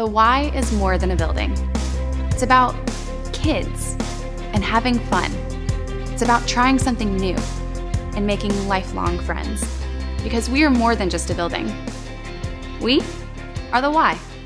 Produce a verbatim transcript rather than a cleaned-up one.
the Y is more than a building. It's about kids and having fun. It's about trying something new and making lifelong friends. Because we are more than just a building. We are the Y.